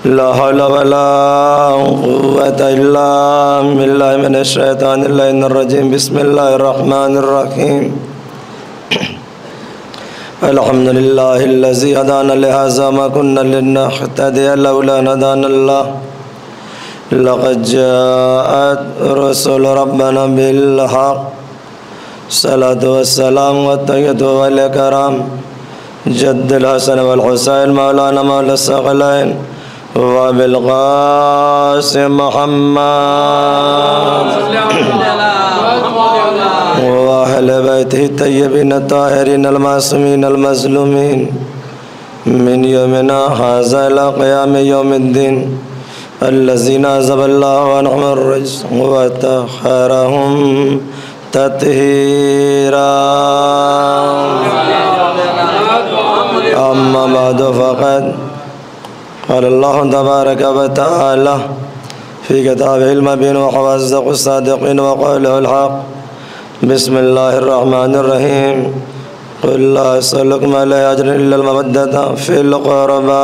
لا حول ولا قوة إلا بالله من الشيطان اللعين الرجيم بسم الله الرحمن الرحيم الحمد لله الذي هدانا لهذا ما كنا لنهتدي لولا أن هدانا الله لقد جاءت رسل ربنا بالحق الصلاة والسلام والتحية والإكرام جد الحسن والحسين مولانا مولى الثقلين وبالقاسم محمد وأهل بيته الطيبين الطاهرين المعصومين المظلومين من يومنا هذا إلى قيام يوم الدين الذين عذب الله عنهم الرجس وطهرهم تطهيرا أما بعد فقد قال الله تبارك وتعالى في كتابه المبين وهو أصدق الصادقين وقوله الحق بسم الله الرحمن الرحيم قل لا أسألكم عليه أجر إلا المودة في القربى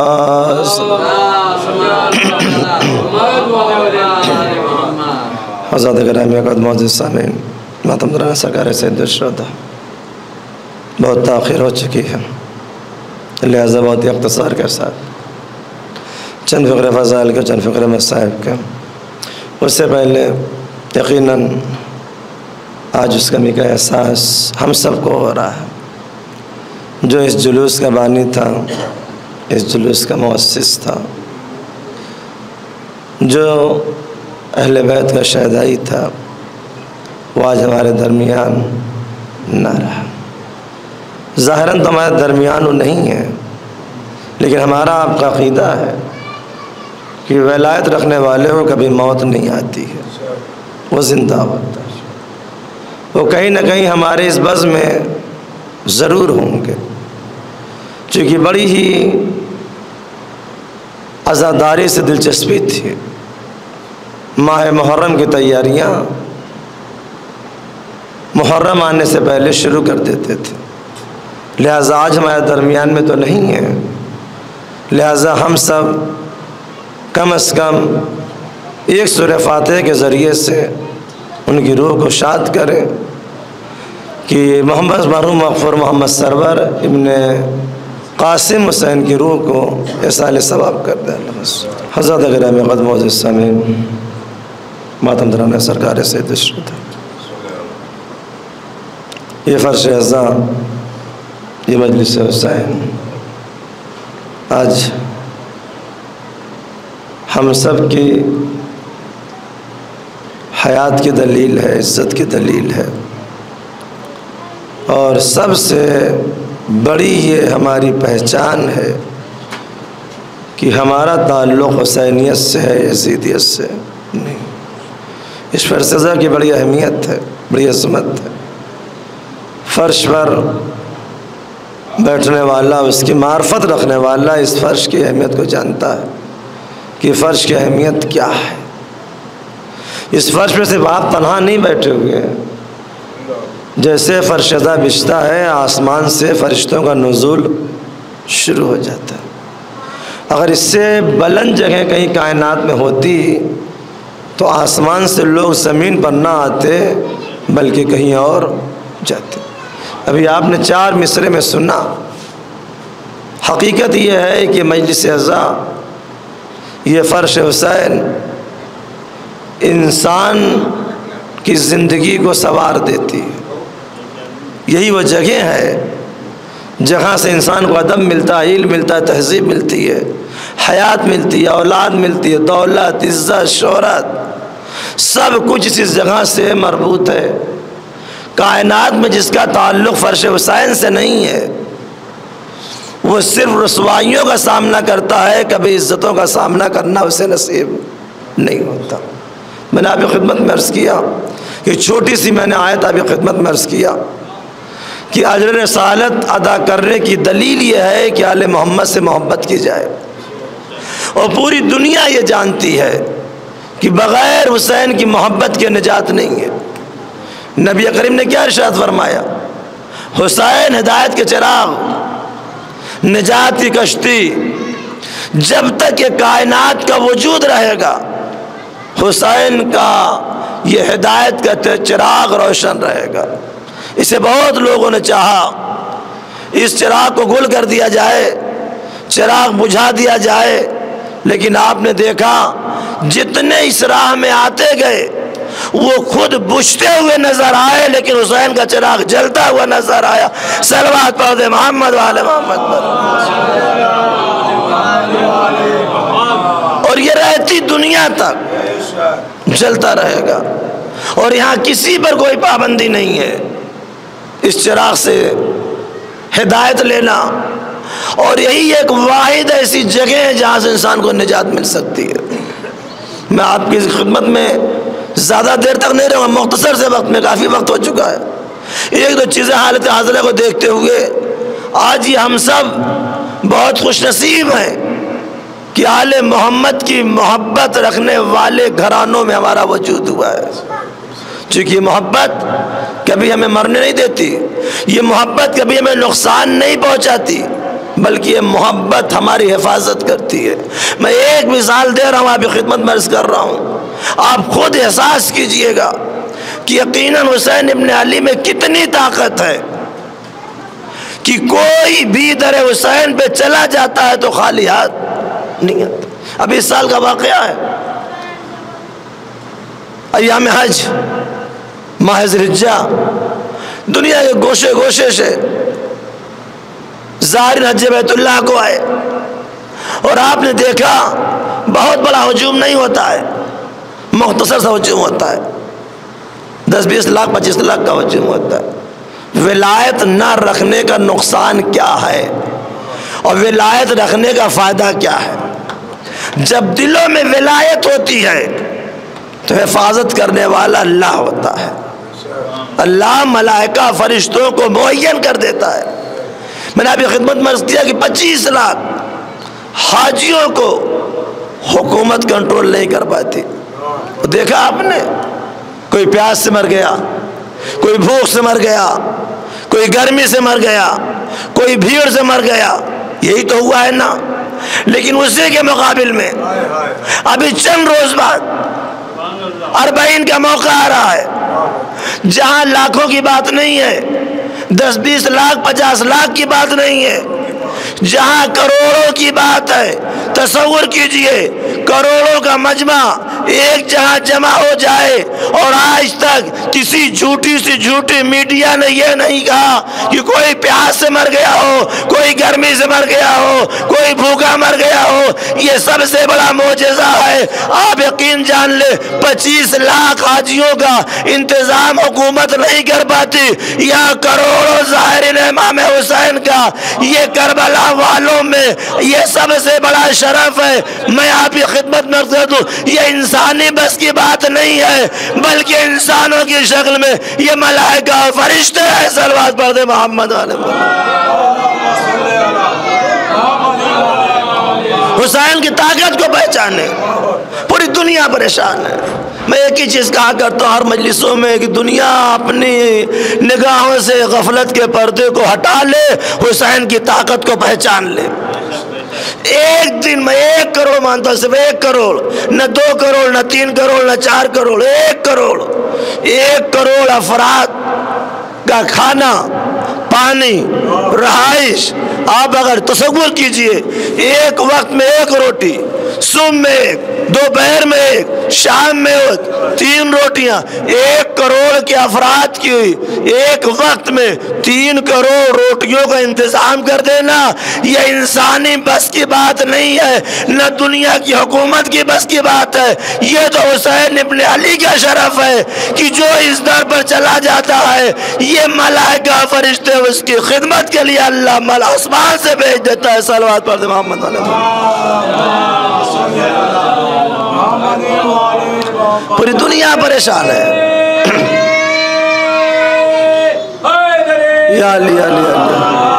حضرات گرامی قد معزز سامعین ماتم درانا سرکار سید الشہداء بہت تاخیر ہو چکی ہے، لہذا بہت ہی اختصار کے ساتھ چند فقرے فضائل کے، چند فقرے مصائب کے۔ اس سے پہلے یقیناً آج اس کمی کا احساس ہم سب کو ہو رہا ہے۔ جو اس جلوس کا بانی تھا، اس جلوس کا مؤسس تھا، جو اہل بیت کا شہدائی تھا، وہ آج ہمارے درمیان نہ رہا۔ ظاہراً تو ہمارے درمیان وہ نہیں ہے، لیکن ہمارا آپ کا عقیدہ ہے کہ ولایت رکھنے والے کو کبھی موت نہیں آتی ہے، وہ زندہ ہوتا ہے، وہ کہیں نہ کہیں ہمارے اس بزم میں ضرور ہوں گے، چونکہ بڑی ہی عزاداری سے دلچسپی تھی۔ ماہ محرم کی تیاریاں محرم آنے سے پہلے شروع کر دیتے تھے، لہٰذا آج ہمارے درمیان میں تو نہیں ہے، لہٰذا ہم سب کم از کم ایک سورہ فاتحہ کے ذریعے سے ان کی روح کو شاد کریں کہ محمد مرحوم مغفور محمد سرور ابن قاسم حسین کی روح کو ایصال ثواب کر دے۔ حضرات گرامی قد معزز سامعین ماتم درانا سرکار سید الشہداء، یہ فرش اعزاں، یہ مجلس حسین آج ہم سب کی حیات کی دلیل ہے، عزت کی دلیل ہے، اور سب سے بڑی یہ ہماری پہچان ہے کہ ہمارا تعلق حسینیت سے ہے، یزیدیت سے نہیں۔ اس فرشہ کی بڑی اہمیت ہے، بڑی عظمت ہے۔ فرش پر بیٹھنے والا، اس کی معرفت رکھنے والا اس فرش کی اہمیت کو جانتا ہے کہ فرش کی اہمیت کیا ہے۔ اس فرش پہ صرف آپ تنہا نہیں بیٹھے ہوئے ہیں، جیسے فرشدہ بچھتا ہے آسمان سے فرشتوں کا نزول شروع ہو جاتا ہے۔ اگر اس سے بلند جگہ کہیں کائنات میں ہوتی تو آسمان سے لوگ زمین پر نہ آتے بلکہ کہیں اور جاتے۔ ابھی آپ نے 4 مصرے میں سنا۔ حقیقت یہ ہے کہ مجلس اعزا، یہ فرش حسین انسان کی زندگی کو سنوار دیتی ہے۔ یہی وہ جگہ ہے جہاں سے انسان کو ادب ملتا ہے، علم ملتا ہے، تہذیب ملتی ہے، حیات ملتی ہے، اولاد ملتی ہے، دولت، عزت، شہرت، سب کچھ اس جگہ سے مربوط ہے۔ کائنات میں جس کا تعلق فرش حسین سے نہیں ہے وہ صرف رسوائیوں کا سامنا کرتا ہے، کبھی عزتوں کا سامنا کرنا اسے نصیب نہیں ہوتا۔ میں نے آپ کی خدمت میں عرض کیا کہ چھوٹی سی میں نے آیت آپ کی خدمت میں عرض کیا کہ اجر رسالت ادا کرنے کی دلیل یہ ہے کہ آل محمد سے محبت کی جائے، اور پوری دنیا یہ جانتی ہے کہ بغیر حسین کی محبت کے نجات نہیں ہے۔ نبی کریم نے کیا ارشاد فرمایا؟ حسین ہدایت کے چراغ، نجات کی کشتی، جب تک یہ کائنات کا وجود رہے گا حسین کا یہ ہدایت کا چراغ روشن رہے گا۔ اسے بہت لوگوں نے چاہا اس چراغ کو گل کر دیا جائے، چراغ بجھا دیا جائے، لیکن آپ نے دیکھا جتنے اس راہ میں آتے گئے وہ خود بجھتے ہوئے نظر آئے، لیکن حسین کا چراغ جلتا ہوا نظر آیا۔ صلوات پڑھ دے محمد والے محمد پر۔ اور یہ رہتی دنیا تک جلتا رہے گا، اور یہاں کسی پر کوئی پابندی نہیں ہے اس چراغ سے ہدایت لینا، اور یہی ایک واحد ایسی جگہ ہے جہاں سے انسان کو نجات مل سکتی ہے۔ میں آپ کی خدمت میں زیادہ دیر تک نہیں رہوں گا، مختصر سے وقت میں کافی وقت ہو چکا ہے۔ ایک دو چیزیں حالت حاضرہ کو دیکھتے ہوئے آج یہ ہم سب بہت خوش نصیب ہیں کہ آل محمد کی محبت رکھنے والے گھرانوں میں ہمارا وجود ہوا ہے، چونکہ یہ محبت کبھی ہمیں مرنے نہیں دیتی، یہ محبت کبھی ہمیں نقصان نہیں پہنچاتی، بلکہ یہ محبت ہماری حفاظت کرتی ہے۔ میں ایک مثال دے رہا ہوں، آپ کی خدمت میں عرض کر رہا ہوں، آپ خود احساس کیجئے گا کہ یقیناً حسین ابن علی میں کتنی طاقت ہے کہ کوئی بھی در حسین پہ چلا جاتا ہے تو خالی ہاتھ نہیں آتا۔ ابھی اس سال کا واقعہ ہے، ایام حج ماہ ذوالحجہ، دنیا کے گوشے گوشے سے زائرین حج بیت اللہ کو آئے، اور آپ نے دیکھا بہت بڑا ہجوم نہیں ہوتا ہے، مختصر سا ہجوم ہوتا ہے، 10-20 لاکھ 25 لاکھ کا ہجوم ہوتا ہے۔ ولایت نہ رکھنے کا نقصان کیا ہے اور ولایت رکھنے کا فائدہ کیا ہے؟ جب دلوں میں ولایت ہوتی ہے تو حفاظت کرنے والا اللہ ہوتا ہے، اللہ ملائکہ فرشتوں کو معین کر دیتا ہے۔ میں نے آپ کی خدمت میں عرض کیا کہ 25 لاکھ حاجیوں کو حکومت کنٹرول نہیں کر پاتی۔ دیکھا آپ نے، کوئی پیاس سے مر گیا، کوئی بھوک سے مر گیا، کوئی گرمی سے مر گیا، کوئی بھیڑ سے مر گیا، یہی تو ہوا ہے نا۔ لیکن اسی کے مقابل میں ابھی چند روز بعد 40 کا موقع آ رہا ہے، جہاں لاکھوں کی بات نہیں ہے، 10-20 لاکھ 50 لاکھ کی بات نہیں ہے، جہاں کروڑوں کی بات ہے۔ تصور کیجئے کروڑوں کا مجمع ایک جہاں جمع ہو جائے، اور آج تک کسی جھوٹی سی جھوٹی میڈیا نے یہ نہیں کہا کہ کوئی پیاس سے مر گیا ہو، کوئی گرمی سے مر گیا ہو، کوئی بھوکا مر گیا ہو۔ یہ سب سے بڑا معجزہ ہے۔ آپ یقین جان لے 25 لاکھ حاجیوں کا انتظام حکومت نہیں کر پاتی، یہاں کروڑوں زائرین امام حسین کا، یہ کربلا والوں میں یہ سب سے بڑا شرف ہے۔ میں آپ کی خدمت میں کر دوں، یہ انسانی بس کی بات نہیں ہے، بلکہ انسانوں کی شکل میں یہ ملائکہ اور فرشتے ہیں۔ صلوات پڑھ دے محمد علیہ حسین کی طاقت کو پہچانے، پوری دنیا پریشان ہے۔ میں ایک ہی چیز کہا کرتا ہوں ہر مجلسوں میں کہ دنیا اپنی نگاہوں سے غفلت کے پردے کو ہٹا لے، حسین کی طاقت کو پہچان لے۔ ایک دن میں 1 کروڑ مانتا ہوں، صرف 1 کروڑ، نہ 2 کروڑ، نہ 3 کروڑ، نہ 4 کروڑ، 1 کروڑ افراد کا کھانا، پانی، رہائش۔ آپ اگر تصور کیجئے ایک وقت میں 1 روٹی، صبح میں 1، دوپہر میں 1، شام میں 3 روٹیاں، 1 کروڑ کے افراد کی ایک وقت میں 3 کروڑ روٹیوں کا انتظام کر دینا، یہ انسانی بس کی بات نہیں ہے، نہ دنیا کی حکومت کی بس کی بات ہے۔ یہ تو حسین ابن علی کا شرف ہے کہ جو اس در پر چلا جاتا ہے، یہ ملائکہ فرشتے اس کی خدمت کے لیے اللہ آسمان سے بھیج دیتا ہے۔ صلوات پڑھ دے محمد علیہ پوری دنیا پریشان ہے۔ یا علی یا علی یا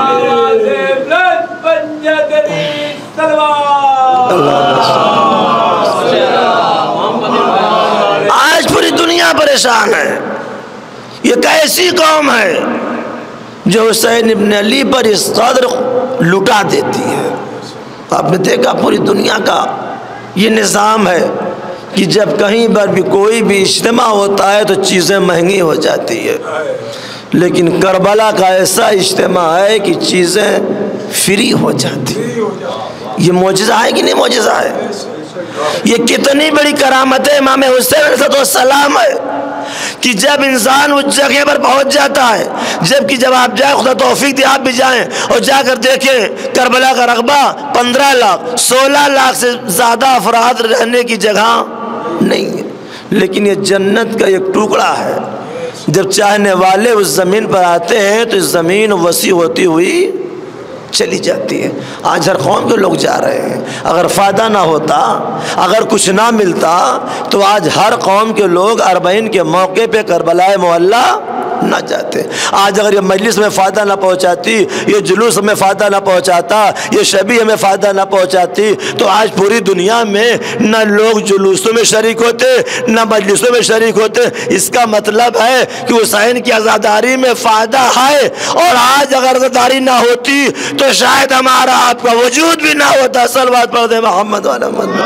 آج پوری دنیا پریشان ہے۔ یہ کیسی قوم ہے جو حسین ابن علی پر اس قدر لٹا دیتی ہے؟ آپ نے دیکھا پوری دنیا کا یہ نظام ہے کہ جب کہیں پر بھی کوئی بھی اجتماع ہوتا ہے تو چیزیں مہنگی ہو جاتی ہے، لیکن کربلا کا ایسا اجتماع ہے کہ چیزیں فری ہو جاتی ہیں۔ یہ معجزہ ہے کہ نہیں معجزہ ہے؟ یہ کتنی بڑی کرامت ہے امام حسین علیہ السلام ہے کہ جب انسان اس جگہ پر پہنچ جاتا ہے، جبکہ جب آپ جائیں، خدا توفیق دے آپ بھی جائیں اور جا کر دیکھیں کربلا کا رقبہ 15 لاکھ 16 لاکھ سے زیادہ افراد رہنے کی جگہ نہیں ہے، لیکن یہ جنت کا ایک ٹکڑا ہے۔ جب چاہنے والے اس زمین پر آتے ہیں تو اس زمین وسیع ہوتی ہوئی چلی جاتی ہے۔ آج ہر قوم کے لوگ جا رہے ہیں، اگر فائدہ نہ ہوتا، اگر کچھ نہ ملتا تو آج ہر قوم کے لوگ اربعین کے موقع پہ کربلائے معلیٰ نہ جاتے۔ آج اگر یہ مجلس میں فائدہ نہ پہنچاتی، یہ جلوس میں فائدہ نہ پہنچاتا، یہ شبیہ میں فائدہ نہ پہنچاتی تو آج پوری دنیا میں نہ لوگ جلوسوں میں شریک ہوتے نہ مجلسوں میں شریک ہوتے۔ اس کا مطلب ہے کہ حسین کی عزاداری میں فائدہ ہے، اور آج اگر عزاداری نہ ہوتی تو شاید ہمارا آپ کا وجود بھی نہ ہوتا۔ صلوات پڑھ دیں محمد والا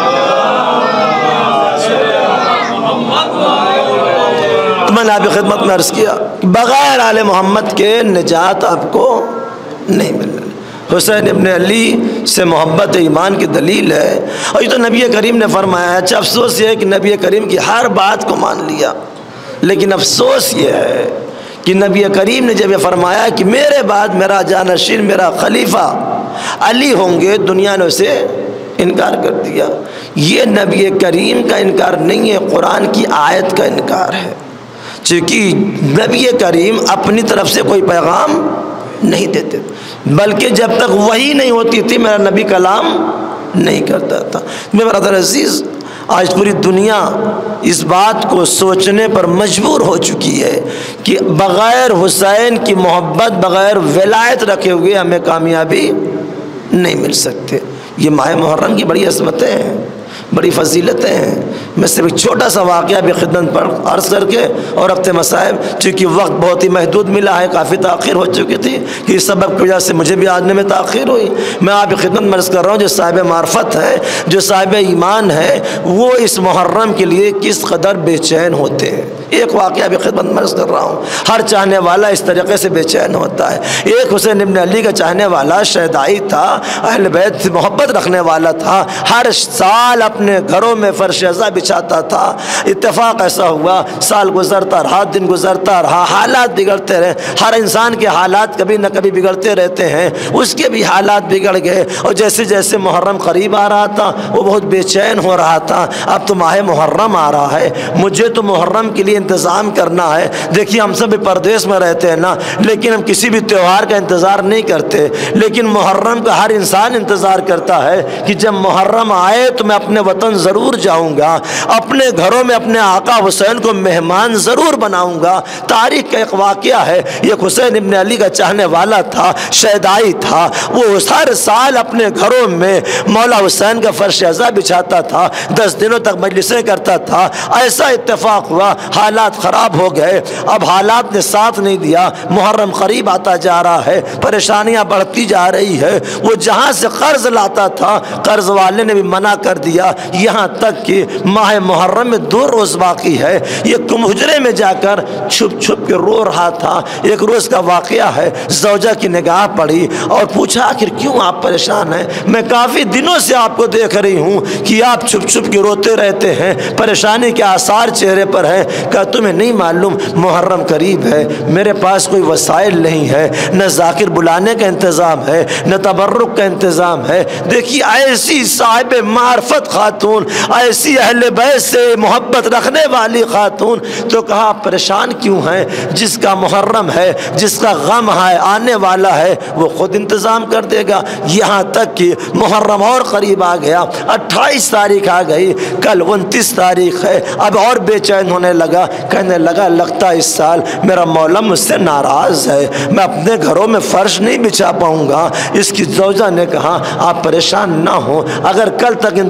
میں نے آپ کی خدمت میں عرض کیا کہ بغیر آل محمد کے نجات آپ کو نہیں ملنے۔ حسین ابن علی سے محبت ایمان کی دلیل ہے، اور یہ تو نبی کریم نے فرمایا ہے۔ اچھا افسوس یہ ہے کہ نبی کریم کی ہر بات کو مان لیا، لیکن افسوس یہ ہے کہ نبی کریم نے جب یہ فرمایا کہ میرے بعد میرا جانشین میرا خلیفہ علی ہوں گے، دنیا نے اسے انکار کر دیا۔ یہ نبی کریم کا انکار نہیں ہے، قرآن کی آیت کا انکار ہے، چونکہ نبی کریم اپنی طرف سے کوئی پیغام نہیں دیتے، بلکہ جب تک وحی نہیں ہوتی تھی میرا نبی کلام نہیں کرتا تھا۔ میرے برادر عزیز، آج پوری دنیا اس بات کو سوچنے پر مجبور ہو چکی ہے کہ بغیر حسین کی محبت، بغیر ولایت رکھے ہوئے ہمیں کامیابی نہیں مل سکتے۔ یہ ماہ محرم کی بڑی عظمتیں ہیں، بڑی فضیلتیں ہیں۔ میں صرف ایک چھوٹا سا واقعہ بھی خدمت پر عرض کر کے اور اپنے مصائب، چونکہ وقت بہت ہی محدود ملا ہے، کافی تاخیر ہو چکی تھی، کہ اس سبب کی وجہ سے مجھے بھی آنے میں تاخیر ہوئی۔ میں آپ کی خدمت میں عرض کر رہا ہوں، جو صاحب معرفت ہے، جو صاحب ایمان ہے، وہ اس محرم کے لیے کس قدر بے چین ہوتے ہیں۔ ایک واقعہ بھی خدمت میں عرض کر رہا ہوں، ہر چاہنے والا اس طریقے سے بے چین ہوتا ہے۔ ایک حسین ابن علی کا چاہنے والا شیدائی تھا، اہل بیت سے محبت رکھنے والا تھا، ہر سال اپنے گھروں میں فرش ازا بچھاتا تھا۔ اتفاق ایسا ہوا، سال گزرتا رہا، دن گزرتا رہا، حالات بگڑتے رہے۔ ہر انسان کے حالات کبھی نہ کبھی بگڑتے رہتے ہیں، اس کے بھی حالات بگڑ گئے، اور جیسے جیسے محرم قریب آ رہا تھا وہ بہت بے چین ہو رہا تھا۔ اب تو ماہ محرم آ رہا ہے، مجھے تو محرم کے لیے انتظام کرنا ہے۔ دیکھیے ہم سب بھی پردیس میں رہتے ہیں نا، لیکن ہم کسی بھی تہوار کا انتظار نہیں کرتے، لیکن محرم کا ہر انسان انتظار کرتا ہے کہ جب محرم آئے تو میں اپنے وطن ضرور جاؤں گا، اپنے گھروں میں اپنے آقا حسین کو مہمان ضرور بناؤں گا۔ تاریخ کا ایک واقعہ ہے، یہ حسین ابن علی کا چاہنے والا تھا، شیدائی تھا، وہ ہر سال اپنے گھروں میں مولا حسین کا فرش ازا بچھاتا تھا، 10 دنوں تک مجلسیں کرتا تھا۔ ایسا اتفاق ہوا، حالات خراب ہو گئے، اب حالات نے ساتھ نہیں دیا، محرم قریب آتا جا رہا ہے، پریشانیاں بڑھتی جا رہی ہے۔ وہ جہاں سے قرض لاتا تھا قرض والے نے بھی منع کر دیا، یہاں تک کہ ماہ محرم میں 2 روز باقی ہے، یہ حجرے میں جا کر چھپ چھپ کے رو رہا تھا۔ ایک روز کا واقعہ ہے، زوجہ کی نگاہ پڑی اور پوچھا آخر کیوں آپ پریشان ہیں؟ میں کافی دنوں سے آپ کو دیکھ رہی ہوں کہ آپ چھپ چھپ کے روتے رہتے ہیں، پریشانی کے آثار چہرے پر ہیں۔ کہا تمہیں نہیں معلوم محرم قریب ہے، میرے پاس کوئی وسائل نہیں ہے، نہ ذاکر بلانے کا انتظام ہے، نہ تبرک کا انتظام ہے۔ دیکھیے ایسی صاحب معرفت خاتون، ایسی اہل بیت سے محبت رکھنے والی خاتون، تو کہا پریشان کیوں ہیں؟ جس کا محرم ہے، جس کا غم ہے آنے والا ہے، وہ خود انتظام کر دے گا۔ یہاں تک کہ محرم اور قریب آ گیا، 28 تاریخ آ گئی، کل 29 تاریخ ہے، اب اور بے چین ہونے لگا، کہنے لگا لگتا اس سال میرا مولا مجھ سے ناراض ہے، میں اپنے گھروں میں فرش نہیں بچھا پاؤں گا۔ اس کی زوجہ نے کہا آپ پریشان نہ ہو، اگر کل تک انتظام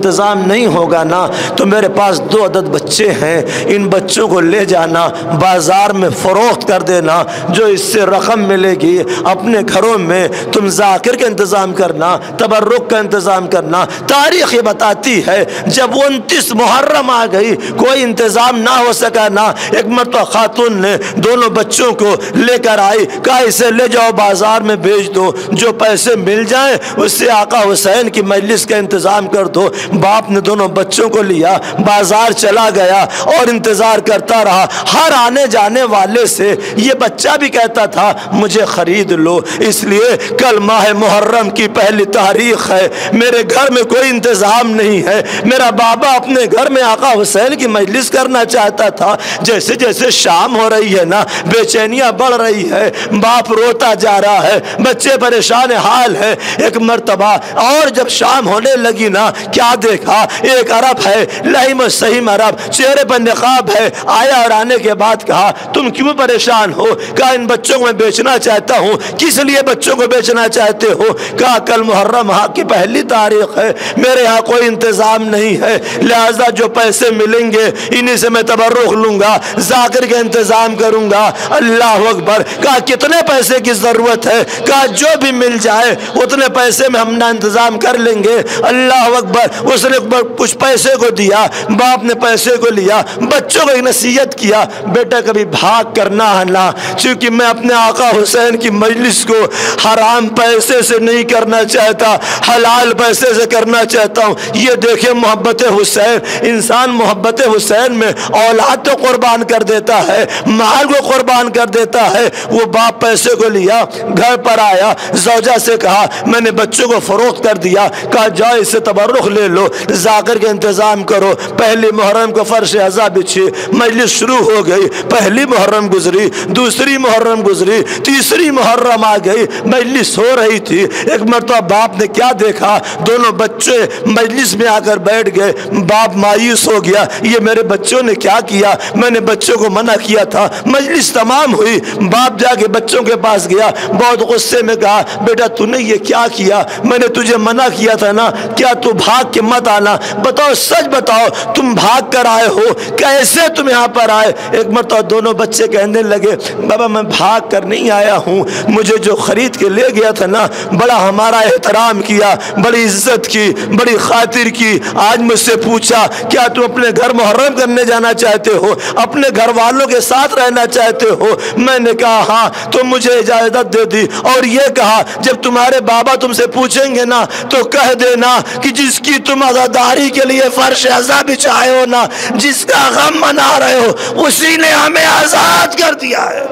نہیں ہوگا نا تو میرے پاس 2 عدد بچے ہیں، ان بچوں کو لے جانا، بازار میں فروخت کر دینا، جو اس سے رقم ملے گی اپنے گھروں میں تم ذاکر کا انتظام کرنا، تبرک کا انتظام کرنا۔ تاریخ یہ بتاتی ہے جب 29 محرم آ گئی کوئی انتظام نہ ہو سکا نا، ایک مرتبہ خاتون نے دونوں بچوں کو لے کر آئی، کہا اسے لے جاؤ بازار میں بیچ دو، جو پیسے مل جائیں اس سے آقا حسین کی مجلس کا انتظام کر دو۔ باپ نے دونوں بچوں کو لیا، بازار چلا گیا اور انتظار کرتا رہا۔ ہر آنے جانے والے سے یہ بچہ بھی کہتا تھا مجھے خرید لو، اس لیے کل ماہ محرم کی پہلی تاریخ ہے، میرے گھر میں کوئی انتظام نہیں ہے، میرا بابا اپنے گھر میں آقا حسین کی مجلس کرنا چاہتا تھا۔ جیسے جیسے شام ہو رہی ہے نا بے چینیاں بڑھ رہی ہے، باپ روتا جا رہا ہے، بچے پریشان حال ہے۔ ایک مرتبہ اور جب شام ہونے لگی نا کیا دیکھا، ایک عرب ہے لہیم و سہیم عرب، چہرے پر نقاب ہے، آیا اور آنے کے بعد کہا تم کیوں پریشان ہو؟ کہا ان بچوں کو میں بیچنا چاہتا ہوں۔ کس لیے بچوں کو بیچنا چاہتے ہو؟ کہا کل محرم کی پہلی تاریخ ہے، میرے ہاں کوئی انتظام نہیں ہے، لہذا جو پیسے ملیں گے انہی سے میں تبرک لوں گا، ذاکر کا انتظام کروں گا۔ اللہ اکبر۔ کہا کتنے پیسے کی ضرورت ہے؟ کہا جو بھی مل جائے اتنے پیسے میں ہم نہ انتظام کر لیں گے۔ اللہ اکبر۔ اس نے کچھ پیسے کو دیا، باپ نے پیسے کو لیا، بچوں کو ایک نصیحت کیا بیٹا کبھی بھاگ کرنا ہے نا، چونکہ میں اپنے آقا حسین کی مجلس کو حرام پیسے سے نہیں کرنا چاہتا، حلال پیسے سے کرنا چاہتا ہوں۔ یہ دیکھیں محبت حسین، انسان محبت حسین میں اولاد تو قربان کر دیتا ہے، مال کو قربان کر دیتا ہے۔ وہ باپ پیسے کو لیا، گھر پر آیا، زوجہ سے کہا میں نے بچوں کو فروخت کر دیا، کہا جاؤ اس سے تبرک لے لو، ذاکر کا انتظام کرو۔ پہلی محرم کو فرش عزا بچھی، مجلس شروع ہو گئی۔ پہلی محرم گزری، دوسری محرم گزری، تیسری محرم آ گئی، مجلس ہو رہی تھی۔ ایک مرتبہ باپ نے کیا دیکھا، دونوں بچے مجلس میں آ کر بیٹھ گئے۔ باپ مایوس ہو گیا، یہ میرے بچوں نے کیا کیا، میں نے بچوں کو منع کیا تھا۔ مجلس تمام ہوئی، باپ جا کے بچوں کے پاس گیا، بہت غصے میں کہا بیٹا تو نے یہ کیا کیا، میں نے تجھے منع کیا تھا نا، کیا تو بھاگ کے مت آنا، بتاؤ سچ بتاؤ تم بھاگ کر آئے ہو، کیسے تم یہاں پر آئے؟ ایک مرتبہ دونوں بچے کہنے لگے بابا میں بھاگ کر نہیں آیا ہوں، مجھے جو خرید کے لے گیا تھا نا بڑا ہمارا احترام کیا، بڑی عزت کی، بڑی خاطر کی، آج مجھ سے پوچھا کیا تم اپنے گھر محرم کرنے جانا چاہتے ہو، اپنے گھر والوں کے ساتھ رہنا چاہتے ہو؟ میں نے کہا ہاں، تو مجھے اجازت دے دی اور یہ کہا جب تمہارے بابا تم سے پوچھیں گے نا تو کہہ دینا کہ جس کی تم عزاداری کے لیے فرش عزا بچھائے ہو نا، جس کا غم منا رہے ہو اسی نے ہمیں آزاد کر دیا ہے۔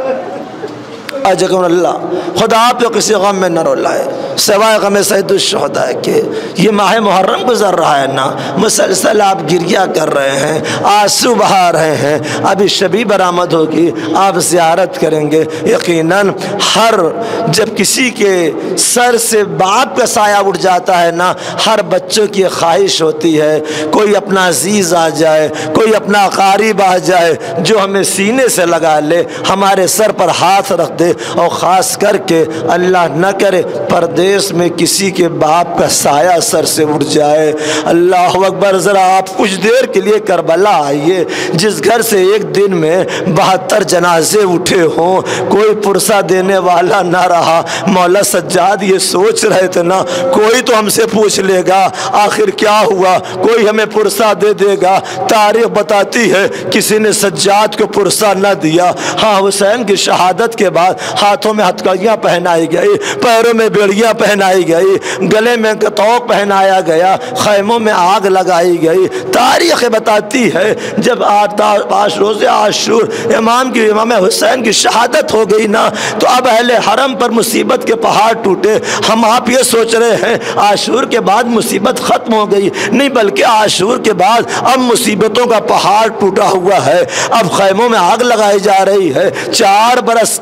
اجکم اللہ، خدا آپ کو کسی غم میں نہ رلائے سوائے غم سید الشہداء کے۔ یہ ماہ محرم گزر رہا ہے نا، مسلسل آپ گریہ کر رہے ہیں، آنسو بہا رہے ہیں، ابھی شبی برآمد ہوگی، آپ زیارت کریں گے یقیناً۔ ہر جب کسی کے سر سے باپ کا سایہ اٹھ جاتا ہے نا، ہر بچوں کی خواہش ہوتی ہے کوئی اپنا عزیز آ جائے، کوئی اپنا قریب آ جائے جو ہمیں سینے سے لگا لے، ہمارے سر پر ہاتھ رکھ دے، اور خاص کر کے اللہ نہ کرے پردیس میں کسی کے باپ کا سایہ سر سے اٹھ جائے۔ اللہ اکبر۔ ذرا آپ کچھ دیر کے لیے کربلا آئیے، جس گھر سے ایک دن میں 72 جنازے اٹھے ہوں، کوئی پرسہ دینے والا نہ رہا۔ مولا سجاد یہ سوچ رہے تھے نا کوئی تو ہم سے پوچھ لے گا آخر کیا ہوا، کوئی ہمیں پرسہ دے دے گا۔ تاریخ بتاتی ہے کسی نے سجاد کو پرسہ نہ دیا۔ ہاں حسین کی شہادت کے بعد ہاتھوں میں ہتھکڑیاں پہنائی گئی، پیروں میں بیڑیاں پہنائی گئی، گلے میں توق پہنایا گیا، خیموں میں آگ لگائی گئی۔ تاریخ بتاتی ہے جب روز عاشور امام حسین کی شہادت ہو گئی نا تو اب اہل حرم پر مصیبت کے پہاڑ ٹوٹے۔ ہم آپ یہ سوچ رہے ہیں عاشور کے بعد مصیبت ختم ہو گئی، نہیں بلکہ عاشور کے بعد اب مصیبتوں کا پہاڑ ٹوٹا ہوا ہے۔ اب خیموں میں آگ لگائی جا رہی ہے، 4 برس کی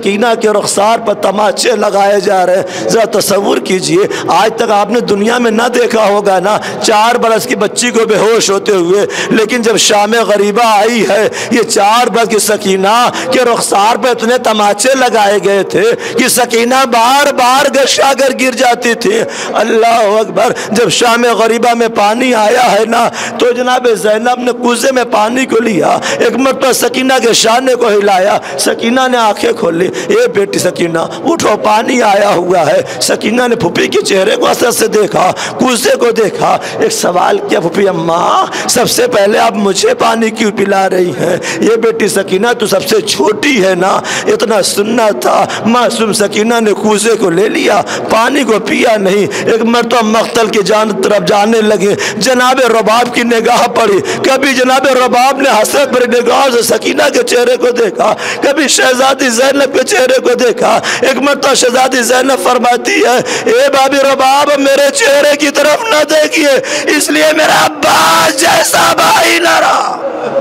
سکینہ کے رخسار پر تماچے لگائے جا رہے ہیں۔ ذرا تصور کیجئے، آج تک آپ نے دنیا میں نہ دیکھا ہوگا نا 4 برس کی بچی کو بے ہوش ہوتے ہوئے، لیکن جب شام غریبہ آئی ہے، یہ 4 برس کی سکینہ کے رخسار پر اتنے تماچے لگائے گئے تھے کہ سکینہ بار بار گشا کر گر جاتی تھی۔ اللہ اکبر! جب شام غریبہ میں پانی آیا ہے نا تو جناب زینب نے کوزے میں پانی کو لیا، ایک مرتبہ سکینہ کے شانے کو ہلایا، سکینہ نے آنکھیں کھولی، اے بیٹی سکینہ اٹھو، پانی آیا ہوا ہے۔ سکینہ نے پھوپھی کے چہرے کو حسرت سے دیکھا، کوزے کو دیکھا، ایک سوال کیا، پھوپھی اماں سب سے پہلے آپ مجھے پانی کیوں پلا رہی ہیں؟ یہ بیٹی سکینہ تو سب سے چھوٹی ہے نا، اتنا سننا تھا۔ معصوم سکینہ نے کوزے کو لے لیا، پانی کو پیا نہیں۔ ایک مرتبہ مقتل کی طرف جانے لگے، جناب رباب کی نگاہ پڑی، کبھی جناب رباب نے حسرت بھری نگاہ سے سکینہ کے چہرے کو دیکھا، کبھی شہزادی زینب کے چہرے کو دیکھا۔ ایک مرتبہ شہزادی زینب فرماتی ہے، اے بابی رباب میرے چہرے کی طرف نہ دیکھیے، اس لیے میرا عباس جیسا بھائی نہ رہا۔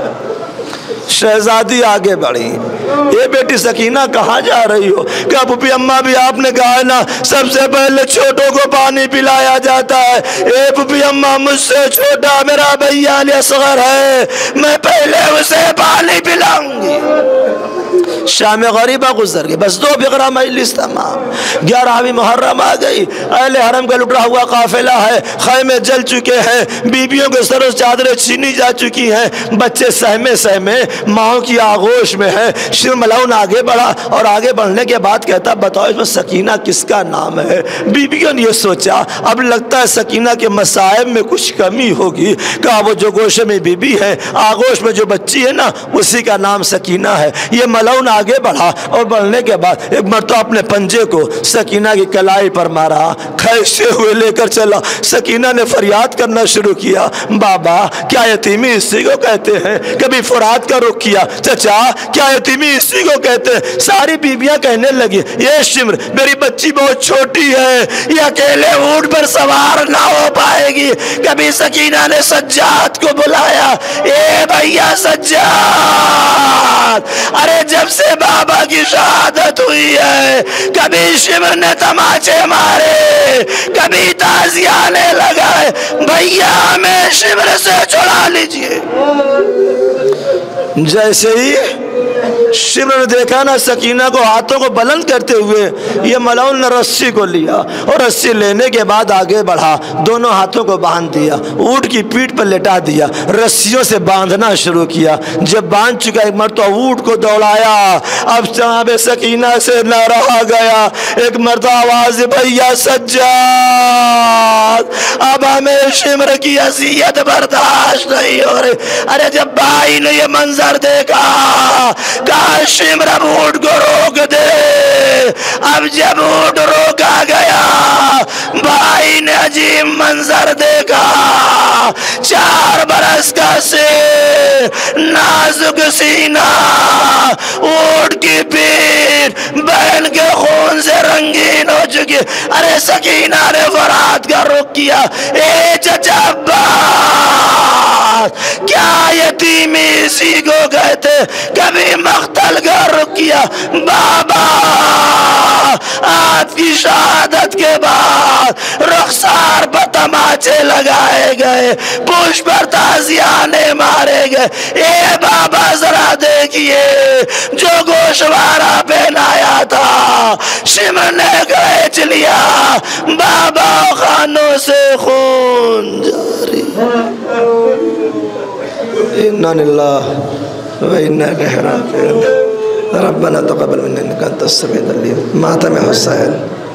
شہزادی آگے بڑھی، اے بیٹی سکینہ کہاں جا رہی ہو؟ کہا پھوپھی اماں بھی آپ نے کہا ہے نا سب سے پہلے چھوٹوں کو پانی پلایا جاتا ہے۔ اے پھوپھی اماں مجھ سے چھوٹا میرا بھیا اصغر ہے، میں پہلے اسے پانی پلاؤں گی۔ شام غریبہ گزر گئی، بس 2 فقرہ مجلس تمام۔ 11ویں محرم آ گئی، اہل حرم کا لٹا ہوا قافلہ ہے، خیمے جل چکے ہیں، بیویوں کے سروں سے چادریں چھینی جا چکی ہیں، بچے سہمے سہمے ماؤں کی آغوش میں ہیں۔ شیر ملعون آگے بڑھا اور آگے بڑھنے کے بعد کہتا بتاؤ اس میں سکینہ کس کا نام ہے؟ بیویوں نے یہ سوچا اب لگتا ہے سکینہ کے مصائب میں کچھ کمی ہوگی۔ کہا وہ جو گوشے میں بیوی ہے، آغوش میں جو بچی ہے نا، اسی کا نام سکینہ ہے۔ یہ ملعون آگے بڑھا اور بڑھنے کے بعد ایک مرتبہ اپنے پنجے کو سکینہ کی کلائی پر مارا، کھینچتے ہوئے لے کر چلا۔ سکینہ نے فریاد کرنا شروع کیا، بابا کیا یتیمی اسی کو کہتے ہیں؟ کبھی فرات کا رخ کیا، چچا کیا یتیمی اسی کو کہتے ہیں؟ ساری بیویاں کہنے لگی یہ شمر میری بچی بہت چھوٹی ہے، یہ اکیلے اونٹ پر سوار نہ ہو پائے گی۔ کبھی سکینہ نے سجاد کو بلایا، اے بھیا سجاد، ارے جب سے بابا کی شہادت ہوئی ہے کبھی شمر نے تماچے مارے، کبھی تازیانے لگائے، بھیا ہمیں شمر سے چھڑا لیجئے۔ جیسے ہی شمر نے دیکھا نا سکینہ کو ہاتھوں کو بلند کرتے ہوئے، یہ ملعون نے رسی کو لیا اور رسی لینے کے بعد آگے بڑھا، دونوں ہاتھوں کو باندھ دیا، اونٹ کی پیٹھ پر لٹا دیا، رسیوں سے باندھنا شروع کیا۔ جب باندھ چکا ایک مرتبہ اونٹ کو دوڑایا، اب جناب سکینہ سے نہ رہا گیا، ایک مرتبہ آواز بھیا سجاد اب ہمیں شمر کی اذیت برداشت نہیں ہو رہی۔ ارے جب بھائی نے یہ منظر دیکھا کہا شمر اب اونٹ کو روک دے۔ اب جب اونٹ روکا گیا بھائی نے عجیب منظر دیکھا، 4 برس کا سر، نازک سینہ، اونٹ کی پیٹھ بہن کے خون سے رنگین ہو چکی۔ ارے سکینہ نے فرات کا رخ کیا، اے چچا عباس کیا یتیمی اسی کو کہتے؟ کبھی مقتل کا رخ کیا، بابا آپ کی شہادت کے بعد رخسار پر تماچے لگائے گئے، پوش پر تازیانے مارے گئے۔ اے بابا ذرا دیکھیے جو گوشوارہ پہنایا تھا شمر نے کھینچ لیا، بابا خانوں سے خون جاری۔ اِنَّا لِلَّهِ وَإِنَّا إِلَيْهِ رَاجِعُونَ ربنا تقبل منا انك انت السميع العليم ماتم حسین